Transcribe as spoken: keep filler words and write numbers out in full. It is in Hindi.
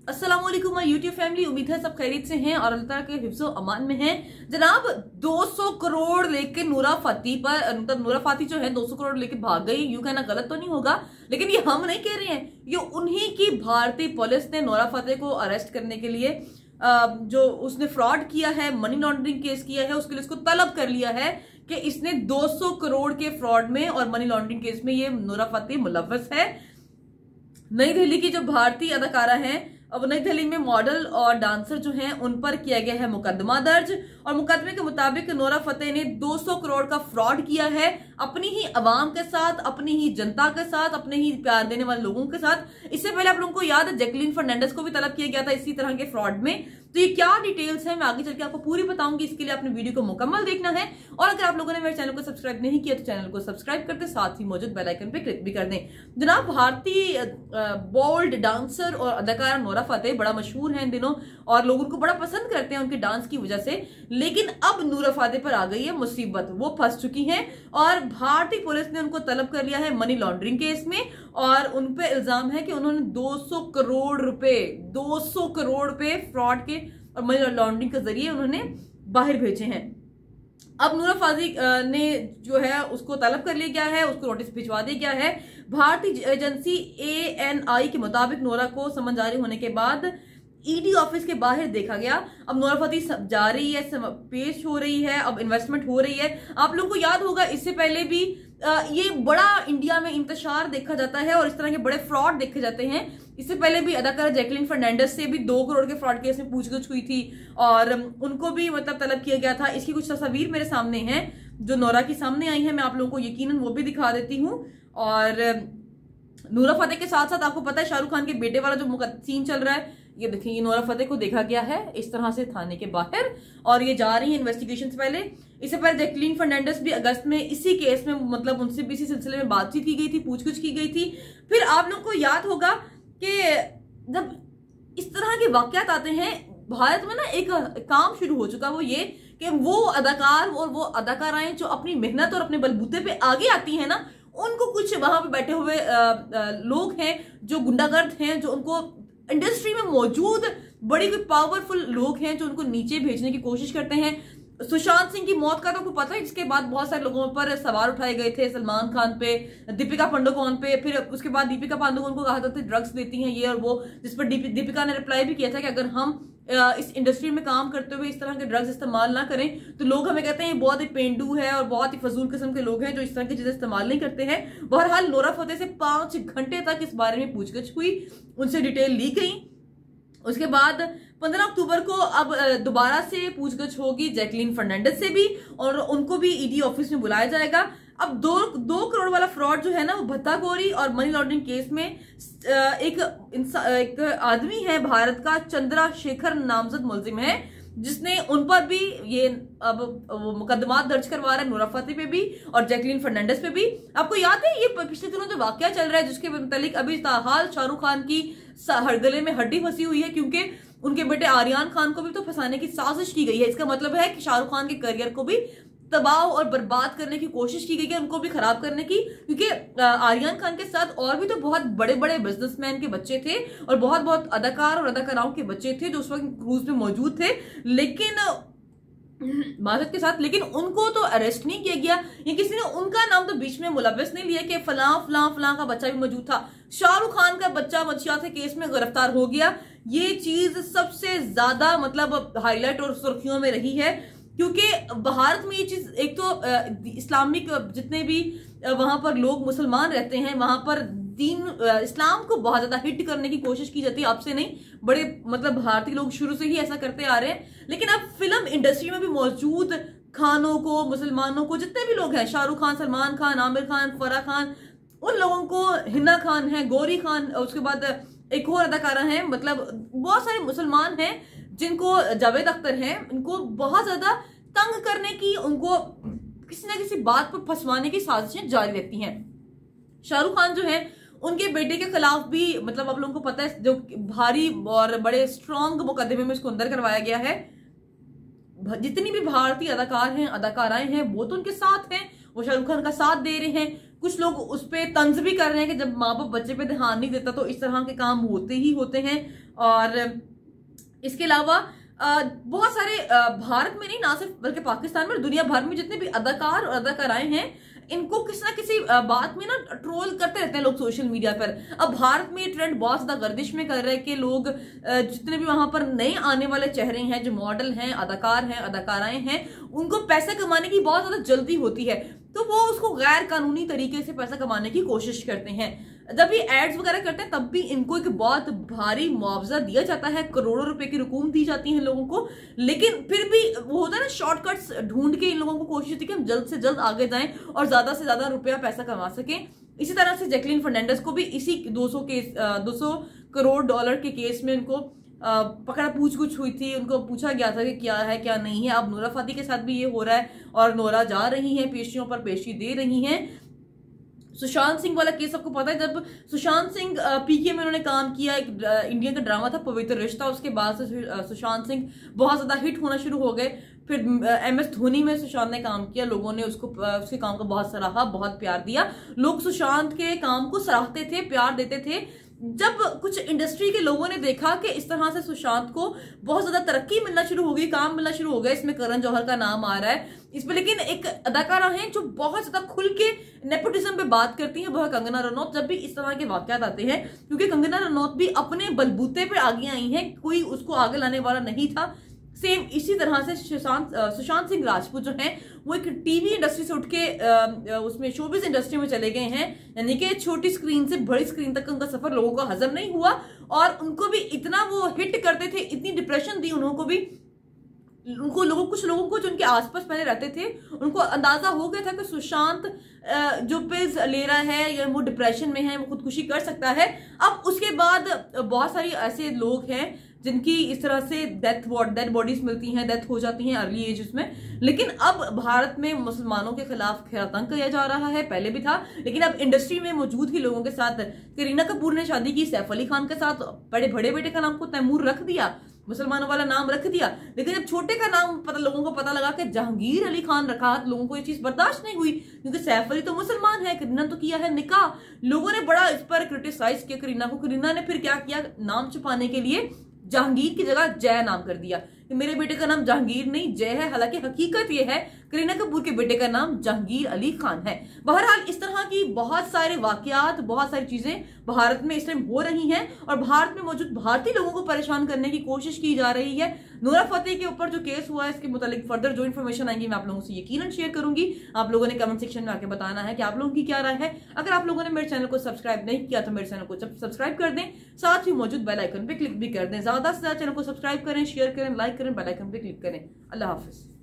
अस्सलामुअलैकुम माय यूट्यूब फैमिली। उम्मीद है सब खैरियत से हैं और अल्लाह ताला के हिफ्ज़ो अमान में हैं। जनाब दो सौ करोड़ लेके नूरा फतेही पर मतलब नूरा फतेही जो है दो सौ करोड़ लेके भाग गई। यूं कहना गलत तो नहीं होगा, लेकिन ये हम नहीं कह रहे हैं, ये उन्हीं की भारतीय पुलिस ने नोरा फतेही को अरेस्ट करने के लिए जो उसने फ्रॉड किया है, मनी लॉन्ड्रिंग केस किया है, उसके लिए उसको तलब कर लिया है कि इसने दो सौ करोड़ के फ्रॉड में और मनी लॉन्ड्रिंग केस में ये नोरा फतेही मुलव्वस है। नई दिल्ली की जो भारतीय अदाकारा है, अब नई दिल्ली में मॉडल और डांसर जो हैं उन पर किया गया है मुकदमा दर्ज और मुकदमे के मुताबिक नोरा फतेही ने दो सौ करोड़ का फ्रॉड किया है अपनी ही अवाम के साथ, अपनी ही जनता के साथ, अपने ही प्यार देने वाले लोगों के साथ। इससे पहले आप लोगों को याद है जैकलीन फर्नांडिस को भी तलब किया गया था इसी तरह के फ्रॉड में। तो ये क्या डिटेल्स है मैं आगे चल के आपको पूरी बताऊंगी, इसके लिए आपने वीडियो को मुकम्मल देखना है। और अगर आप लोगों ने मेरे चैनल को सब्सक्राइब नहीं किया तो चैनल को सब्सक्राइब करते साथ ही मौजूद बेल आइकन पे क्लिक भी कर दें। जनाब भारतीय बोल्ड डांसर और अदाकारा नोरा फतेही बड़ा मशहूर है इन दिनों और लोग उनको बड़ा पसंद करते हैं उनके डांस की वजह से, लेकिन अब नोरा फतेही पर आ गई है मुसीबत। वो फंस चुकी हैं और भारतीय पुलिस ने उनको तलब कर लिया है मनी लॉन्ड्रिंग केस में और उन पे इल्जाम है कि उन्होंने दो सौ करोड़ रुपए दो सौ करोड़ रुपए फ्रॉड के और मनी लॉन्ड्रिंग के जरिए उन्होंने बाहर भेजे हैं। अब नोरा फतेही ने जो है उसको तलब कर लिया गया है, उसको नोटिस भिजवा दिया गया है। भारतीय एजेंसी ए एन आई के मुताबिक नोरा को समन जारी होने के बाद ईडी ऑफिस के बाहर देखा गया। अब नोरा फतेही जा रही है, पेश हो रही है, अब इन्वेस्टमेंट हो रही है। आप लोगों को याद होगा इससे पहले भी ये बड़ा इंडिया में इंतशार देखा जाता है और इस तरह के बड़े फ्रॉड देखे जाते हैं। इससे पहले भी अदाकारा जैकलीन फर्नांडिस से भी दो करोड़ के फ्रॉड केस में पूछगछ हुई थी और उनको भी मतलब तलब किया गया था। इसकी कुछ तस्वीर मेरे सामने हैं जो नोरा की सामने आई है, मैं आप लोगों को यकीनन वो भी दिखा देती हूँ। और नोरा फतेही के साथ साथ आपको पता है शाहरुख खान के बेटे वाला जो सीन चल रहा है, ये देखिए ये नोरा फतेही को देखा गया है इस तरह से थाने के बाहर और ये जा रही है इन्वेस्टिगेशन से पहले। इससे पहले जैकलीन फर्नांडिस भी अगस्त में इसी केस में मतलब उनसे भी इसी सिलसिले में बातचीत की गई थी, पूछगछ की गई थी। फिर आप लोगों को याद होगा कि जब इस तरह के वाकयात आते हैं भारत में ना एक काम शुरू हो चुका, वो ये कि वो अदाकार और वो अदाकाराएं जो अपनी मेहनत और अपने बलबूते पे आगे आती हैं ना, उनको कुछ वहां पे बैठे हुए आ, आ, लोग हैं जो गुंडागर्द हैं, जो उनको इंडस्ट्री में मौजूद बड़ी कोई पावरफुल लोग हैं जो उनको नीचे भेजने की कोशिश करते हैं। सुशांत सिंह की मौत का तो आपको पता है, जिसके बाद बहुत सारे लोगों पर सवाल उठाए गए थे, सलमान खान पे, दीपिका पादुकोण पे। फिर उसके बाद दीपिका पादुकोण को कहा था ड्रग्स देती हैं ये और वो, जिस पर दीपिका ने रिप्लाई भी किया था कि अगर हम इस इंडस्ट्री में काम करते हुए इस तरह के ड्रग्स इस्तेमाल ना करें तो लोग हमें कहते हैं ये बहुत ही पेंडू है और बहुत ही फजूल किस्म के लोग हैं जो इस तरह की चीजें इस्तेमाल नहीं करते हैं। बहरहाल नोरा फतेही से पांच घंटे तक इस बारे में पूछगछ हुई, उनसे डिटेल ली गई। उसके बाद पंद्रह अक्टूबर को अब दोबारा से पूछगछ होगी जैकलीन फर्नांडिस से भी और उनको भी ईडी ऑफिस में बुलाया जाएगा। अब दो दो करोड़ वाला फ्रॉड जो है ना वो भत्ताखोरी और मनी लॉन्ड्रिंग केस में एक एक आदमी है भारत का, चंद्रशेखर नामजद मुलजिम है, जिसने उन पर भी ये अब मुकदमा दर्ज करवा रहा है, नोरा फतेही पे भी और जैकलीन फर्नांडिस पे भी। आपको याद है ये पिछले दिनों जो वाकया चल रहा है जिसके मुतालिक अभी ताहाल शाहरुख खान की गले में हड्डी फंसी हुई है क्योंकि उनके बेटे आर्यन खान को भी तो फंसाने की साजिश की गई है। इसका मतलब है कि शाहरुख खान के करियर को भी तबाह और बर्बाद करने की कोशिश की गई है, उनको भी खराब करने की, क्योंकि आर्यन खान के साथ और भी तो बहुत बड़े बड़े बिजनेसमैन के बच्चे थे और बहुत बहुत अदाकार और अदाकाराओं के बच्चे थे जो उस वक्त क्रूज में मौजूद थे, लेकिन माजरत के साथ, लेकिन उनको तो अरेस्ट नहीं किया गया या किसी ने उनका नाम तो बीच में मुलव्वस नहीं लिया कि फलां फलां फलां का बच्चा भी मौजूद था। शाहरुख खान का बच्चा मंशियात के केस में गिरफ्तार हो गया। ये चीज सबसे ज्यादा मतलब हाईलाइट और सुर्खियों में रही है क्योंकि भारत में ये चीज एक तो इस्लामिक जितने भी वहां पर लोग मुसलमान रहते हैं वहां पर दीन इस्लाम को बहुत ज्यादा हिट करने की कोशिश की जाती है, आपसे नहीं, बड़े मतलब भारतीय लोग शुरू से ही ऐसा करते आ रहे हैं। लेकिन अब फिल्म इंडस्ट्री में भी मौजूद खानों को, मुसलमानों को, जितने भी लोग हैं, शाहरुख खान, सलमान खान, आमिर खान, फराह खान, उन लोगों को, हिना खान है, गौरी खान, उसके बाद एक और अदाकारा है, मतलब बहुत सारे मुसलमान हैं जिनको, जावेद अख्तर हैं, उनको बहुत ज्यादा तंग करने की, उनको किसी ना किसी बात पर फंसवाने की साजिशें जारी रहती हैं। शाहरुख खान जो है उनके बेटे के खिलाफ भी मतलब आप लोगों को पता है जो भारी और बड़े स्ट्रॉन्ग मुकदमे में इसको अंदर करवाया गया है। जितनी भी भारतीय अदाकार हैं, अदाकाराएं हैं, वो तो उनके साथ हैं, वो शाहरुख खान का साथ दे रहे हैं। कुछ लोग उस पर तंज भी कर रहे हैं कि जब माँ बाप बच्चे पे ध्यान नहीं देता तो इस तरह के काम होते ही होते हैं। और इसके अलावा बहुत सारे भारत में नहीं, ना सिर्फ बल्कि पाकिस्तान में, दुनिया भर में जितने भी अदाकार और अदाकाराएं हैं, इनको किसी ना किसी बात में ना ट्रोल करते रहते हैं लोग सोशल मीडिया पर। अब भारत में ये ट्रेंड बहुत ज्यादा गर्दिश में कर रहे हैं कि लोग जितने भी वहां पर नए आने वाले चेहरे हैं, जो मॉडल हैं, अदाकार हैं, अदाकाराएं हैं, उनको पैसे कमाने की बहुत ज्यादा जल्दी होती है, तो वो उसको गैर कानूनी तरीके से पैसा कमाने की कोशिश करते हैं। जब ये एड्स वगैरह करते हैं तब भी इनको एक बहुत भारी मुआवजा दिया जाता है, करोड़ों रुपए की रकूम दी जाती है लोगों को, लेकिन फिर भी वो होता है ना, शॉर्टकट्स ढूंढ के इन लोगों को कोशिश होती है कि हम जल्द से जल्द आगे जाएं और ज्यादा से ज्यादा रुपया पैसा कमा सकें। इसी तरह से जैकलीन फर्नांडिस को भी इसी दो सौ केस दो सौ करोड़ डॉलर के केस में इनको पकड़ा पूछ कुछ हुई थी, उनको पूछा गया था कि क्या है क्या नहीं है। अब नोरा फातेही के साथ भी ये हो रहा है और नोरा जा रही हैं, पेशियों पर पेशी दे रही हैं। सुशांत सिंह वाला केस आपको पता है, जब सुशांत सिंह पीके में उन्होंने काम किया, एक इंडिया का ड्रामा था पवित्र रिश्ता, उसके बाद से सुशांत सिंह बहुत ज्यादा हिट होना शुरू हो गए। फिर एम एस धोनी में सुशांत ने काम किया, लोगों ने उसको उसके काम को बहुत सराहा, बहुत प्यार दिया, लोग सुशांत के काम को सराहते थे, प्यार देते थे। जब कुछ इंडस्ट्री के लोगों ने देखा कि इस तरह से सुशांत को बहुत ज्यादा तरक्की मिलना शुरू हो गई, काम मिलना शुरू हो गया, इसमें करण जौहर का नाम आ रहा है इसमें, लेकिन एक अदाकारा है जो बहुत ज्यादा खुल के नेपोटिज्म पे बात करती है, वह कंगना रनौत। जब भी इस तरह के वाकयात आते हैं, क्योंकि कंगना रनौत भी अपने बलबूते पे आगे आई है, कोई उसको आगे लाने वाला नहीं था। सेम इसी तरह से सुशांत सुशांत सिंह राजपूत जो हैं, वो एक टीवी इंडस्ट्री से उठ के उसमें शोबिज इंडस्ट्री में चले गए हैं, यानी कि छोटी स्क्रीन से बड़ी स्क्रीन तक उनका सफर लोगों को हजम नहीं हुआ, और उनको भी इतना वो हिट करते थे, इतनी डिप्रेशन दी उनको भी, उनको लोगों कुछ लोगों को जो उनके आसपास पहले रहते थे, उनको अंदाजा हो गया था कि सुशांत जो पिल्स ले रहा है या वो डिप्रेशन में है, वो खुदकुशी कर सकता है। अब उसके बाद बहुत सारी ऐसे लोग हैं जिनकी इस तरह से डेथ डेड बॉडीज मिलती हैं, डेथ हो जाती हैं अर्ली एज में। लेकिन अब भारत में मुसलमानों के खिलाफ आतंक किया जा रहा है, पहले भी था, लेकिन अब इंडस्ट्री में मौजूद ही लोगों के साथ, करीना कपूर ने शादी की सैफ अली खान के साथ, बड़े बड़े बेटे का नाम को तैमूर रख दिया, मुसलमानों वाला नाम रख दिया, लेकिन जब छोटे का नाम पता लोगों को पता लगा कि जहांगीर अली खान रखा, तो लोगों को ये चीज बर्दाश्त नहीं हुई, क्योंकि सैफ अली तो मुसलमान है, करीना तो किया है निकाह। लोगों ने बड़ा इस पर क्रिटिसाइज किया करीना को। करीना ने फिर क्या किया, नाम छुपाने के लिए जहांगीर की जगह जय नाम कर दिया कि मेरे बेटे का नाम जहांगीर नहीं जय है, हालांकि हकीकत यह है करीना कपूर के बेटे का नाम जहांगीर अली खान है। बहरहाल इस तरह की बहुत सारे वाकयात, बहुत सारी चीजें भारत में इस टाइम हो रही हैं और भारत में मौजूद भारतीय लोगों को परेशान करने की कोशिश की जा रही है। नोरा फतेही के ऊपर जो केस हुआ है, इसके मुतालिक फर्दर जो इन्फॉर्मेशन आएंगी मैं आप लोगों से यकीनन शेयर करूंगी। आप लोगों ने कमेंट सेक्शन में आके बताना है कि आप लोगों की क्या राय है। अगर आप लोगों ने मेरे चैनल को सब्सक्राइब नहीं किया तो मेरे चैनल को सब्सक्राइब कर दें, साथ ही मौजूद बेल आइकन पे क्लिक भी कर दें। ज्यादा से ज्यादा चैनल को सब्सक्राइब करें, शेयर करें, लाइक करें, बेल आइकन पे क्लिक करें। अल्लाह हाफिज।